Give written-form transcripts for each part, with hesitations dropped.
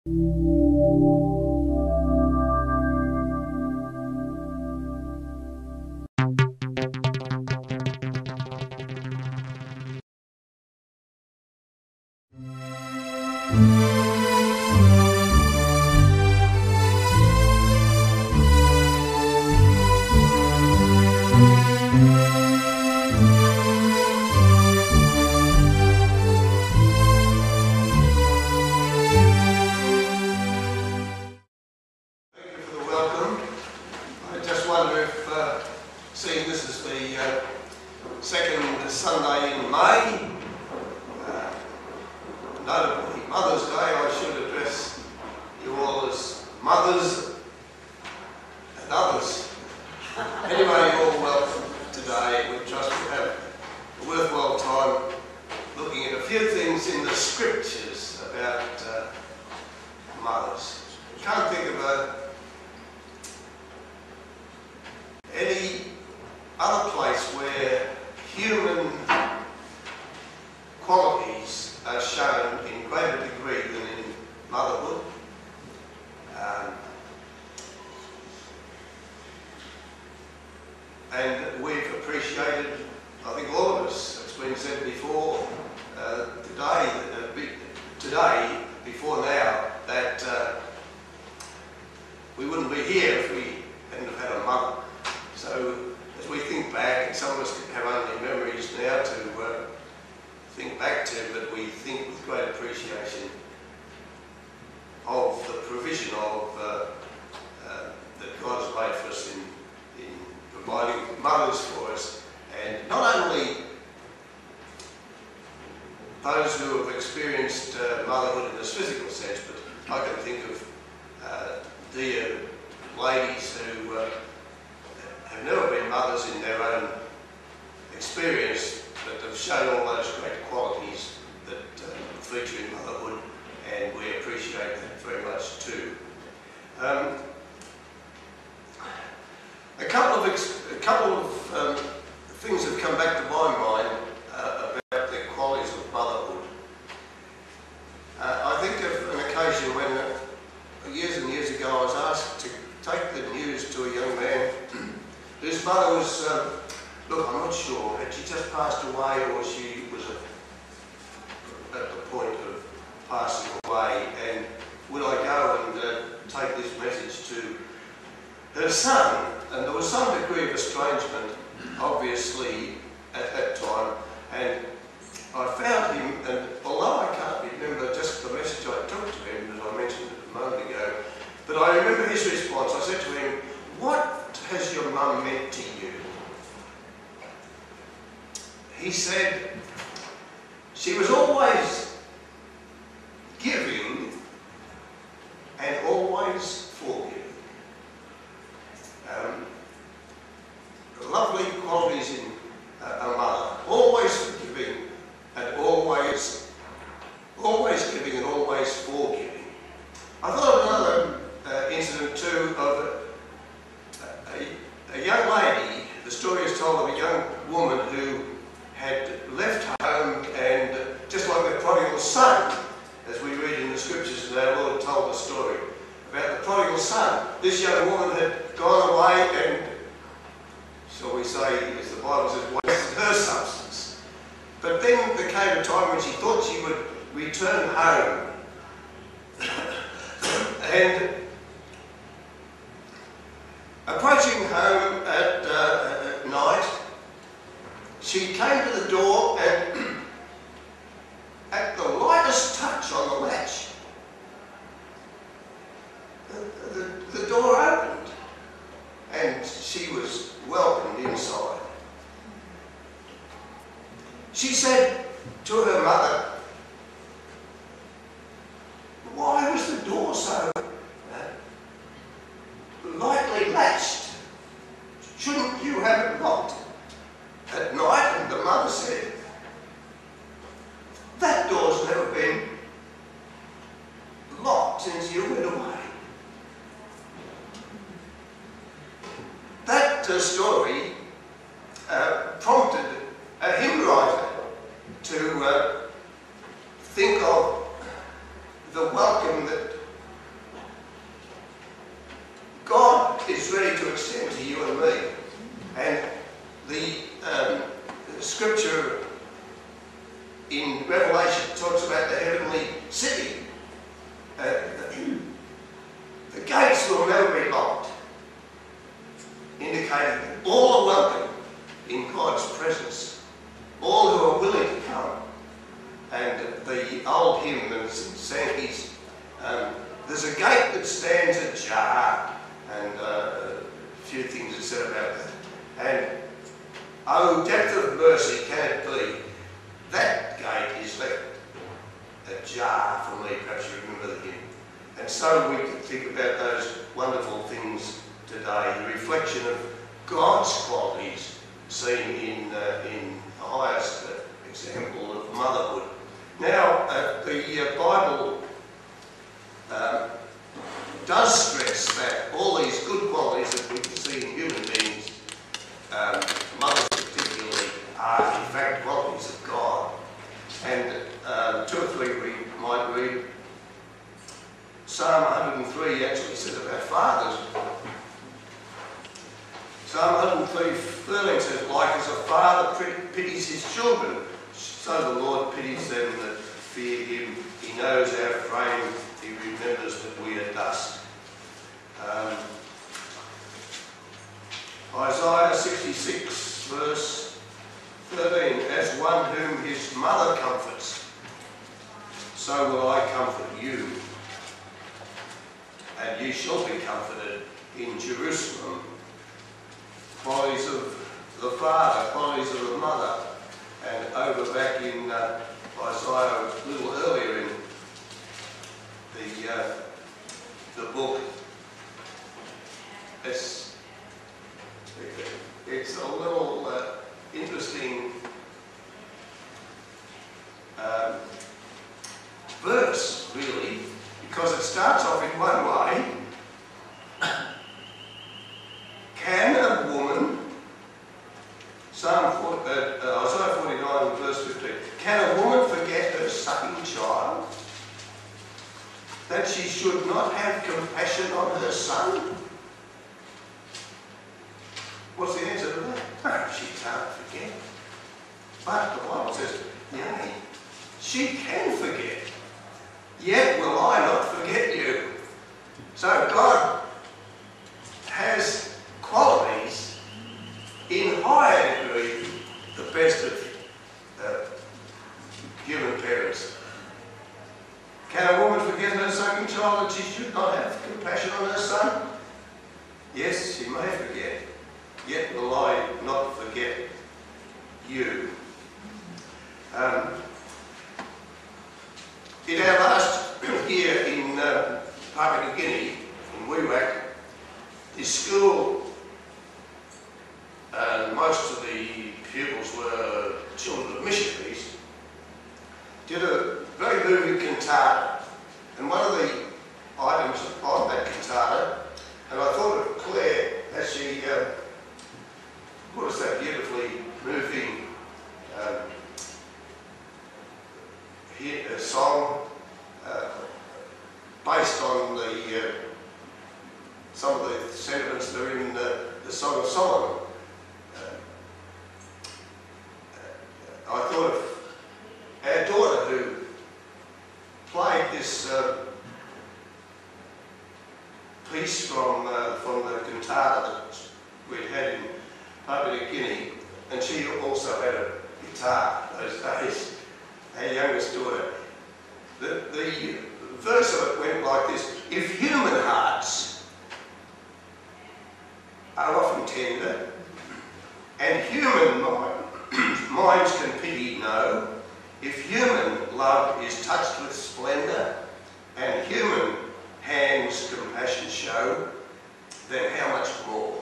Seeing this is the second Sunday in May, notably Mother's Day, I should address you all as mothers and others. Anyway, you're all welcome today. We trust you have a worthwhile time looking at a few things in the scriptures about mothers. I can't think of any other place where human qualities are shown in greater degree than in motherhood. And we've appreciated, I think all of us, it's been said before, today, before now, that we wouldn't be here if we hadn't have had a mother. So as we think back, and some of us have only memories now to think back to, but we think with great appreciation of the provision of that God has made for us in providing mothers for us, and not only those who have experienced motherhood in this physical sense, but I can think of dear ladies who have never been mothers in their own experience, but have shown all those great qualities that feature in motherhood, and we appreciate that very much too. A couple of things have come back to my mind about the qualities of motherhood. I think of an occasion when years and years ago I was asked to take the news to a young man whose mother was, look, I'm not sure, had she just passed away or she was at the point of passing away, and would I go and take this message to her son? And there was some degree of estrangement, obviously, at that time, and I found him, and although I can't remember just the message I took to him, as I mentioned a moment ago, but I remember his response. I said to him, "What has your mum meant to you?" He said, "She was always giving and always forgiving." Lovely qualities in a mother. Always forgiving and always giving and always forgiving. I thought of another incident too of a young lady. The story is told of a young woman who had left home, and just like the prodigal son, as we read in the scriptures, and our Lord told the story about the prodigal son. This young woman had gone away and, shall we say, as the Bible says, wasted her substance. But then there came a time when she thought she would return home. And approaching home at night, she came to the door, and at the lightest touch on the latch, the door opened, and she was welcomed inside. She said to her mother, "Why was the door so lightly latched? Shouldn't you have it locked at night?" And the mother said, "That door's never been locked since you went away." That story prompted a hymn writer to think of the welcome that There's a gate that stands ajar, and a few things are said about that. And oh, depth of mercy can it be? That gate is left ajar for me, perhaps you remember the hymn. And so we can think about those wonderful things today, the reflection of God's qualities seen in the highest example of motherhood. Now, the Bible does stress that all these good qualities that we see in human beings, mothers particularly, are in fact qualities of God. And two or three we might read. Psalm 103 actually says about fathers. Psalm 103:13 says, like as a father pities his children, so the Lord pities them that fear him. He knows our frame, he remembers that we are dust. Isaiah 66 verse 13, as one whom his mother comforts, so will I comfort you. And ye shall be comforted in Jerusalem. Qualities of the father, qualities of the mother. And over back in Isaiah, a little earlier in the book, it's a little interesting verse, really, because it starts off in one way. Can a woman, Isaiah 49 verse 15, can a woman forget her sucking child, that she should not have compassion on her son? What's the answer to that? No, she can't forget. But the Bible says, yea, she can forget. Yet will I not forget you. So God has qualities in higher degree, the best of human parents. Can a woman forget her sucking child that she should not have compassion on her son? Yes, she may forget. Yet will I not forget you. In our last year in Papua New Guinea, in Wewak, the school, most of the pupils were children of missionaries, did a very moving cantata. And one of the items on that cantata, and I thought of Claire as she put us that beautifully moving a song based on some of the sentiments that are in the Song of Solomon. I thought of our daughter who played this piece from the cantata that we'd had in Papua New Guinea, and she also had a guitar those days. Our youngest daughter. The verse of it went like this: if human hearts are often tender, and human minds can pity know, if human love is touched with splendour, and human hands compassion show, then how much more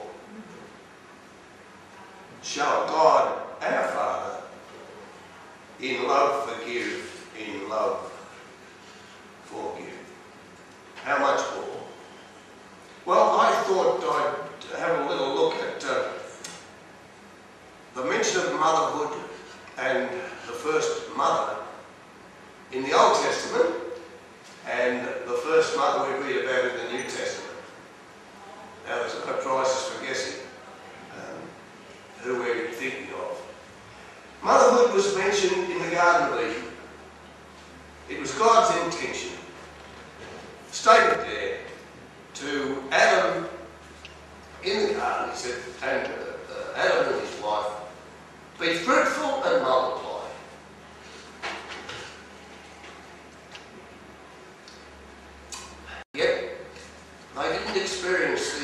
shall God our Father in love forgive, in love forgive? How much more? Well, I thought I'd have a little look at the mention of motherhood and the first mother in the Old Testament and the first mother we read about in the New Testament. Now, there's no prizes for guessing who we're thinking of. Motherhood was mentioned in the Garden of Eden. It was God's intention, stated there, to Adam in the garden. He said, and Adam and his wife, be fruitful and multiply. Yet experience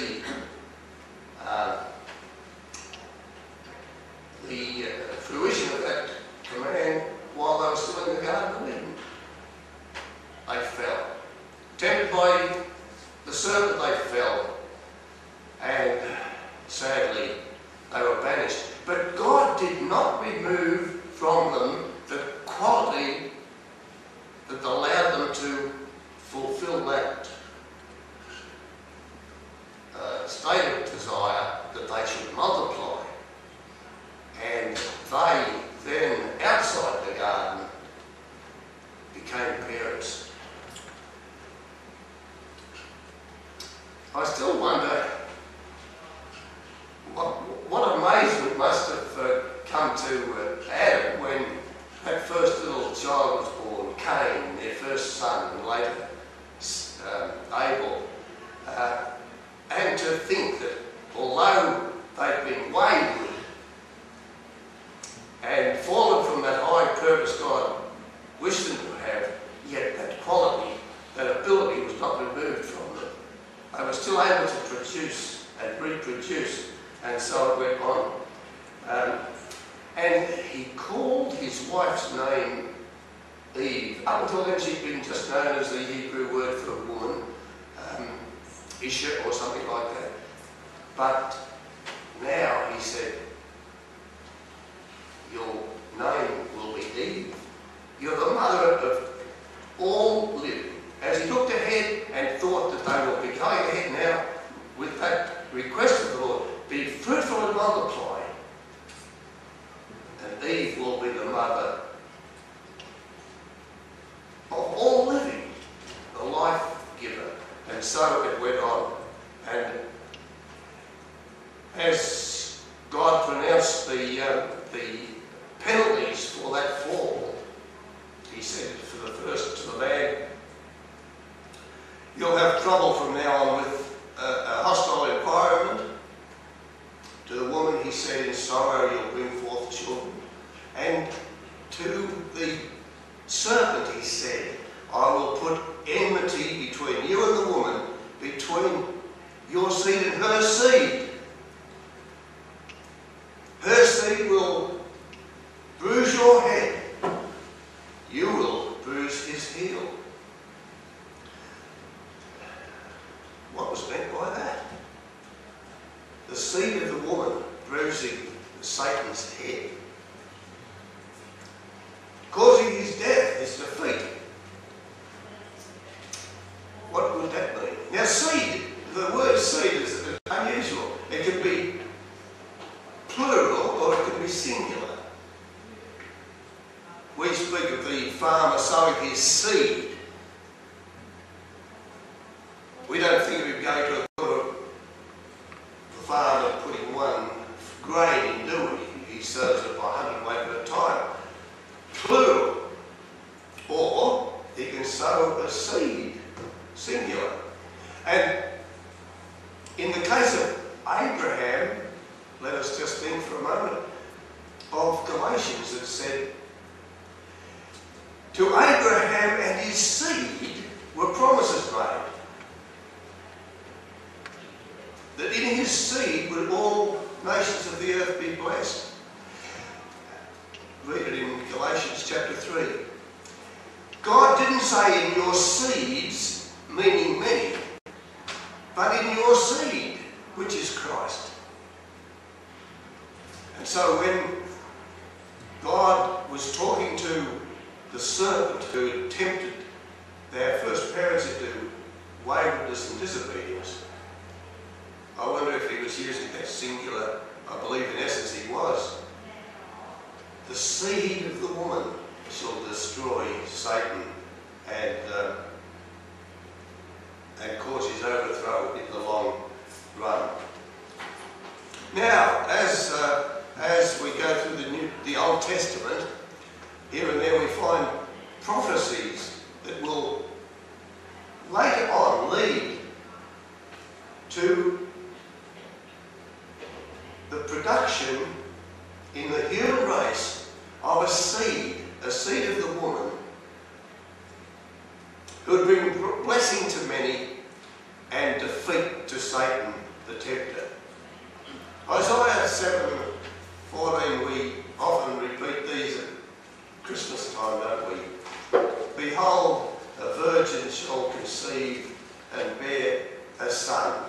the fruition of that command while they were still in the Garden of Eden. They fell. Tempted by the serpent, they fell. And sadly, they were banished. But God did not remove from them the quality that allowed them to fulfill that state of desire, that they should multiply. And they then, outside the garden, became parents. I still wonder what amazement must have come to Adam when that first little child was born, Cain, their first son, and later Abel. And to think that although they've been wayward and fallen from that high purpose God wished them to have, yet that quality, that ability was not removed from them. They were still able to produce and reproduce, and so it went on. And he called his wife's name Eve. Up until then she'd been just known as the Hebrew word for a woman, Isha or something like that. But now he said, your name will be Eve. You're the mother of all living. As he looked ahead and thought that they will be going ahead now with that request of the Lord, be fruitful and multiply, and Eve will be the mother of all living, the life giver. And so it went on. And as God pronounced the penalties for that fall, he said for the first to the man, you'll have trouble from now on with a hostile environment. To the woman he said, in sorrow you'll bring forth children. And to the serpent he said, I will put enmity between you and the woman, between your seed and her seed. Her seed will bruise your head. You will bruise his heel. What was meant by that? The seed of the woman bruising Satan's head, causing his death, his defeat. What would that mean? Now seed, the word seed is unusual. It can be plural or it can be singular. We speak of the farmer sowing his seed. We don't think of him going to a farmer putting one grain in, do we? He sows it by 100 weight at a time. Plural. Or he can sow a seed, singular. And in the case of Abraham, let us just think for a moment of Galatians that said, to Abraham and his seed were promises made. That in his seed would all nations of the earth be blessed. Read it in Galatians chapter 3. God didn't say in your seeds, meaning many, but in your seed, which is Christ. And so when God was talking to the serpent who had tempted their first parents into waywardness and disobedience, I wonder if he was using that singular. I believe in essence he was. The seed of the woman shall destroy Satan and cause his overthrow in the long run. Now, as we go through the Old Testament, here and there we find prophecies that will later on lead to the production in the human race of a seed of the woman, who would bring blessing to many and defeat to Satan, the tempter. Isaiah 7:14, we often repeat these at Christmas time, don't we? Behold, a virgin shall conceive and bear a son.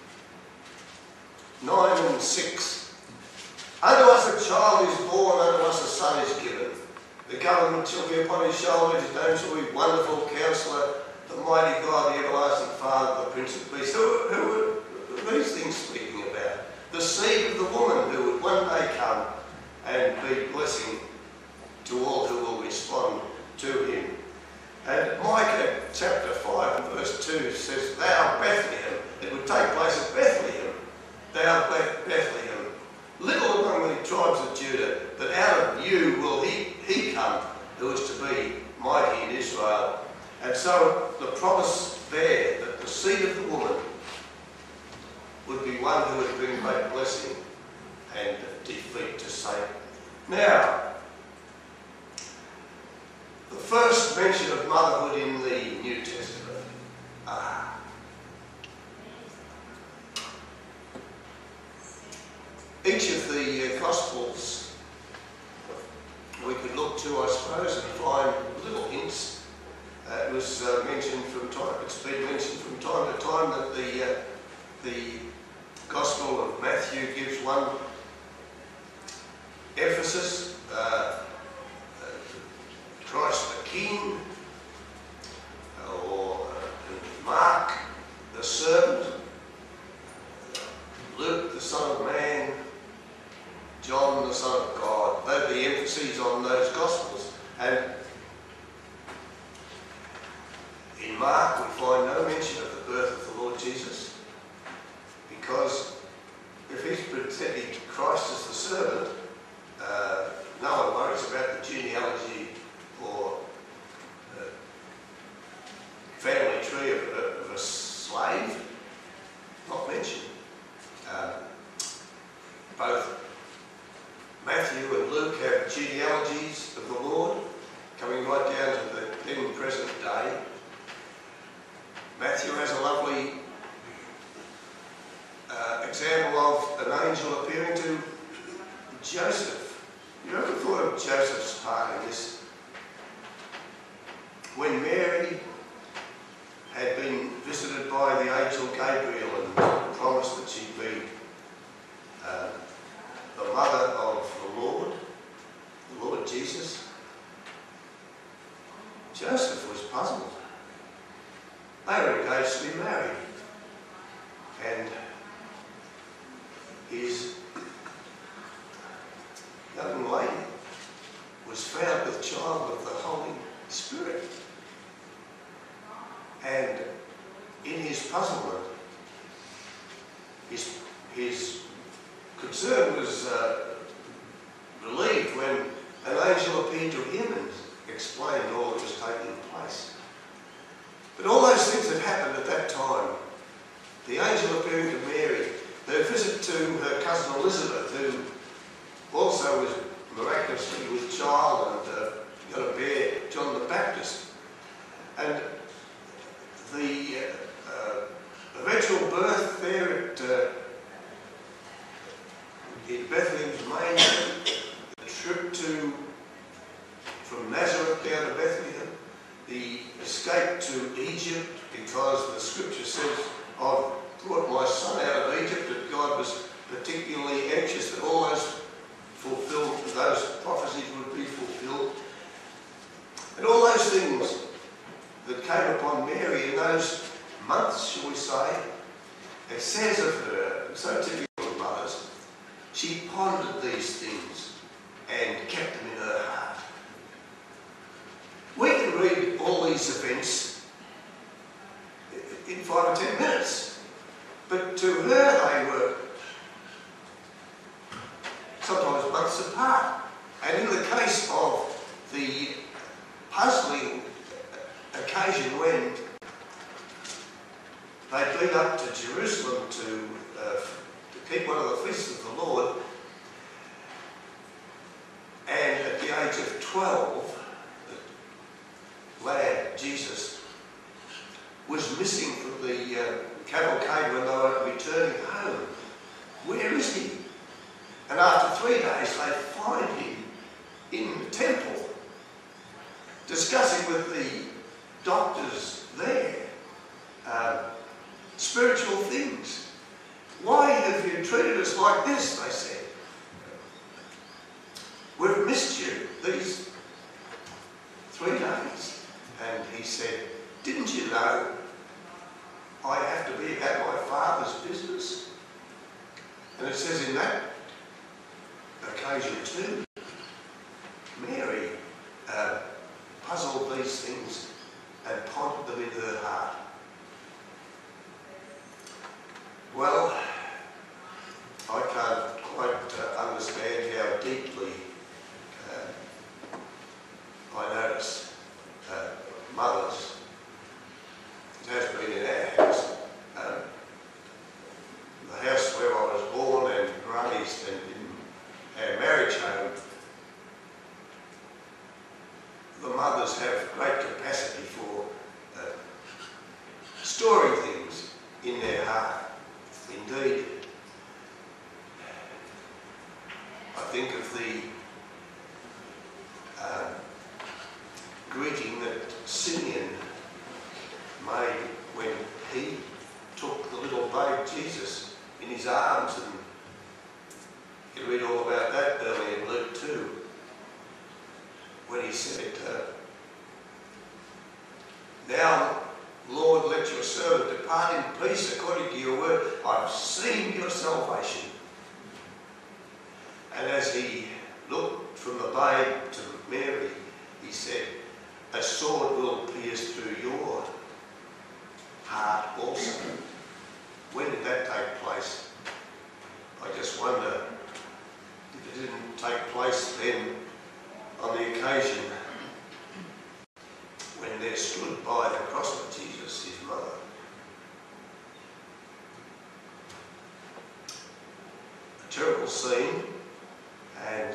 9 and 6. Unto us a child is born, unto us a son is given. The government shall be upon his shoulders, his name shall be Wonderful Counselor, the Mighty God, the Everlasting Father, the Prince of Peace. Who are these things speaking about? The seed of the woman who would one day come and be blessing to all who will respond to him. And Micah chapter 5 and verse 2 says, Thou Bethlehem, it would take place at Bethlehem, thou Bethlehem, little among the tribes of Judah, but out of you will he come who is to be mighty in Israel. And so the promise there that the seed of the woman would be one who would bring great blessing and defeat to Satan. Now, the first mention of motherhood in the New Testament. Each of the Gospels we could look to, I suppose, and find little hints. It was mentioned from time. It's been mentioned from time to time that the Gospel of Matthew gives one emphasis. Christ the King, or Mark the servant, Luke the Son of Man, John the Son of God. Those are the emphases on those Gospels. And in Mark we find no mention of the birth of the Lord Jesus, because if he's presenting Christ as the servant, no one worries about the genealogy or family tree of a slave. Not mentioned. Both Matthew and Luke have genealogies of the Lord coming right down to the then present day. Matthew has a lovely example of an angel appearing to Joseph. You ever thought of Joseph's part in this? When Mary had been visited by the angel Gabriel and promised that she'd be the mother of the Lord Jesus, Joseph was puzzled. They were engaged to be married, and his young lady was found with child of the Holy Spirit. And in his puzzlement, his concern was relieved when an angel appeared to him and explained all that was taking place. But all those things that happened at that time, the angel appearing to Mary, her visit to her cousin Elizabeth, who also was miraculously with child and going to bear John the Baptist, and the eventual birth there in Bethlehem's manger, the trip from Nazareth down to Bethlehem, the escape to Egypt, because the scripture says, I've brought my son out of Egypt, that God was particularly anxious that all those prophecies would be fulfilled. And all those things that came upon Mary in those months, shall we say, it says of her, so typical of mothers, she pondered these things and kept them in her heart. We can read all these events in 5 or 10 minutes, but to her they were sometimes months apart. And in the case of the puzzling occasion when they'd been up to Jerusalem to keep one of the feasts of the Lord, and at the age of 12, the lad, Jesus, was missing from with the cavalcade when they were returning home. Where is he? And after 3 days they find him in the temple, discussing with the doctors there spiritual things. Why have you treated us like this, they said. We've missed you these 3 days. And he said, didn't you know I have to be about my Father's business? And it says in that occasion too, Mary puzzled these things and pondered them in her heart. Well, I can't quite understand how deeply I notice mothers. It has been in our house, the house where I was born and raised, and in our marriage home. The mothers have great capacity for storing things in their heart. Indeed, I think of the greeting that Simeon made when he took the little babe Jesus in his arms, and you read all about that early in Luke 2, when he said, now, Lord, let your servant depart in peace according to your word. I've seen your salvation. And as he looked from the babe to Mary, he said, a sword will pierce through your heart also. When did that take place? I just wonder if it didn't take place then on the occasion when there stood by the cross of Jesus his mother. A terrible scene, and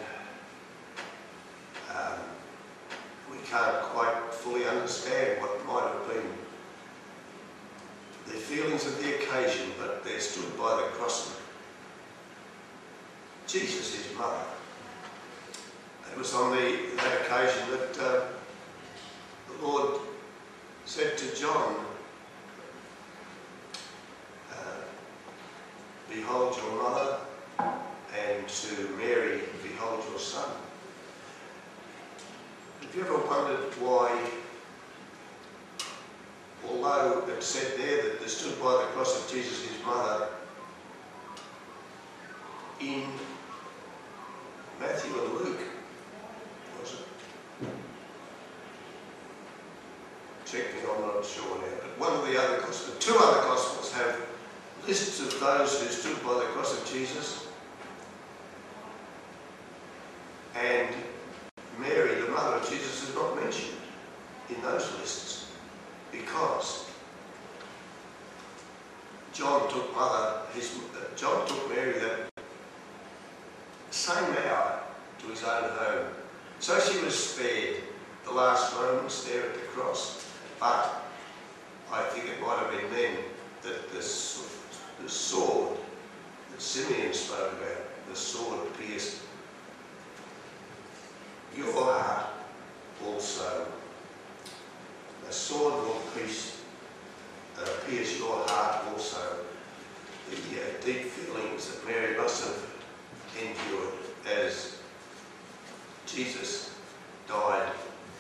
we can't quite fully understand what might have been the feelings of the occasion, but there stood by the cross of Jesus his mother. It was on that occasion that the Lord said to John, behold your mother, and to Mary, behold your son. Have you ever wondered why, although it said there that they stood by the cross of Jesus his mother, in Matthew and Luke, was it? Check me, I'm not sure now, but one of the other Gospels, 2 other Gospels have lists of those who stood by the cross of Jesus, and Mary, the mother of Jesus, is not mentioned in those lists because John took Mary that same hour to his own home. So she was spared the last moments there at the cross. But I think it might have been then that the sword that Simeon spoke about, the sword pierced your heart also. The sword will pierce your heart also. The deep feelings that Mary must have endured as Jesus died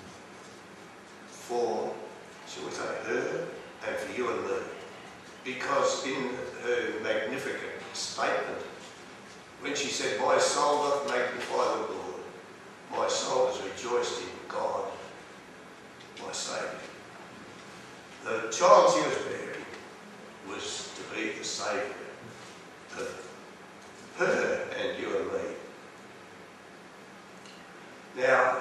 for, shall we say, her and for you and me. Because in her magnificent statement, when she said, my soul doth magnify the Lord, my soul has rejoiced in God, my Saviour. The child she was bearing was to be the Saviour of her and you and me. Now,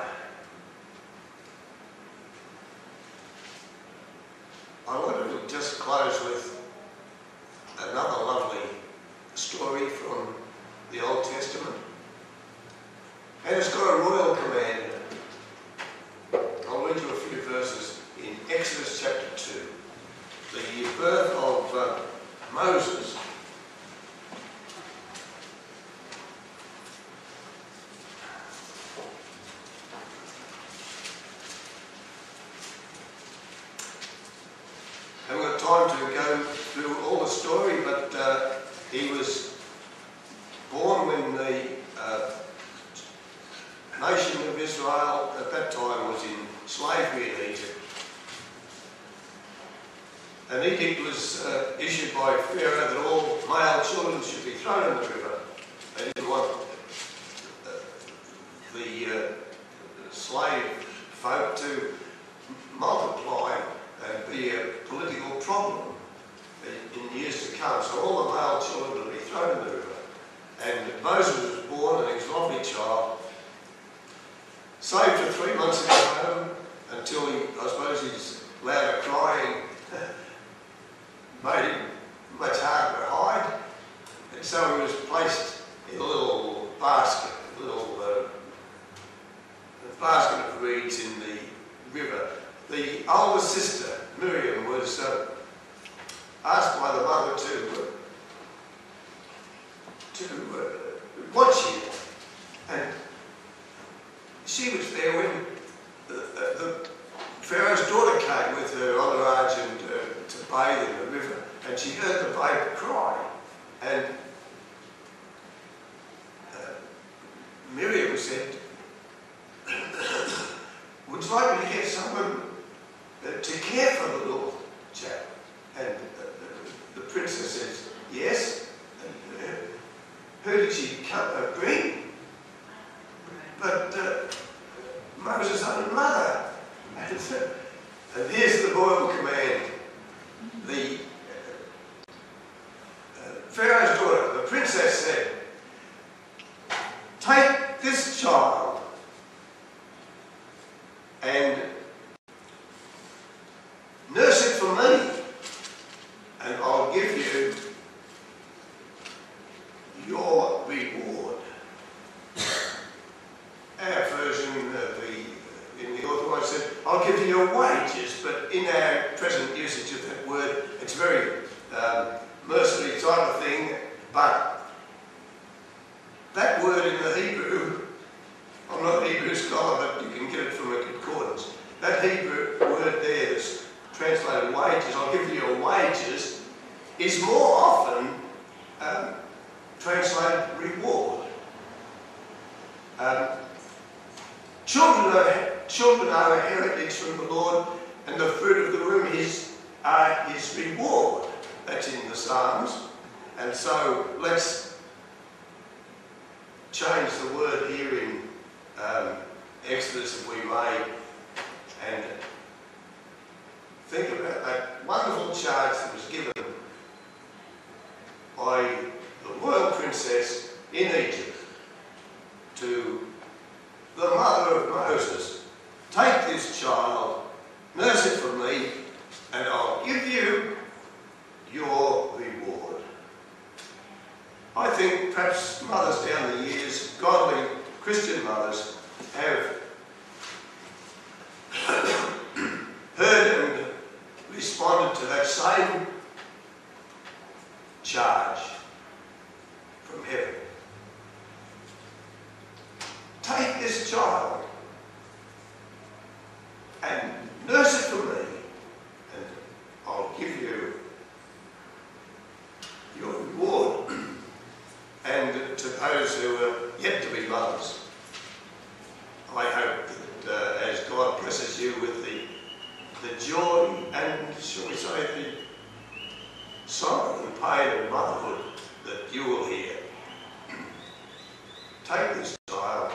I wanted to just close with another lovely story from the Old Testament. And it's got a royal command. I'll read you a few verses in Exodus chapter 2. The birth Moses. I haven't got time to go through all the story, but he was born when the nation of Israel at that time was in slavery in Egypt. An edict was issued by Pharaoh that all male children should be thrown in the river. They didn't want the slave folk to multiply and be a political problem in years to come. So all the male children would be thrown in the river. And Moses was born, and he was a lovely child, saved for 3 months in his home until I suppose his louder crying made him much harder to hide. And so he was placed in a little basket, a little basket of reeds in the river. The older sister, Miriam, was asked by the mother to watch him. And she was there when the Pharaoh's daughter came with her entourage and to bathe in the river, and she heard the babe cry. And Miriam said, "Would you like me to get someone to care for the little chap?" And the princess says, "Yes." And who did she bring? But Moses' own mother. And here's the royal command. The Pharaoh's daughter, the princess, said, "Take this child and nurse it for me, and I'll give you your reward." Our version in the Authorised said, "I'll give you your wages," but in our present usage of that word, it's a very mercenary type of thing. But that word in the Hebrew, I'm not a Hebrew scholar, but you can get it from a concordance. That Hebrew word there that's translated wages, "I'll give you your wages," is more often translated reward. Children are a heritage from the Lord, and the fruit of the womb is his reward. That's in the Psalms. And so let's change the word here in Exodus, if we may, and think about that wonderful charge that was given by the royal princess in Egypt to the mother of Moses. "Take this child, nurse it for me, and I'll give you your reward." I think perhaps mothers down the years, godly Christian mothers, have heard and responded to that same charge from heaven. Take this child and nurse it for me, and I'll give you your reward. And to those who are yet to be mothers, I hope that as God blesses you with the joy and, shall we say, the sorrow and pain of motherhood, that you will hear. Take this child,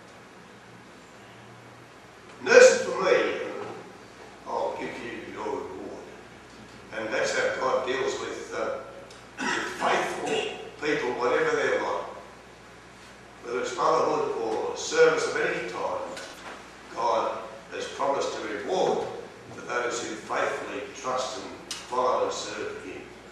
nurse it for me, and I'll give you your reward. And that's how God deals with faithful people, whatever their lot. Whether it's motherhood or service of any time, God has promised a reward for those who faithfully trust and follow and serve Him.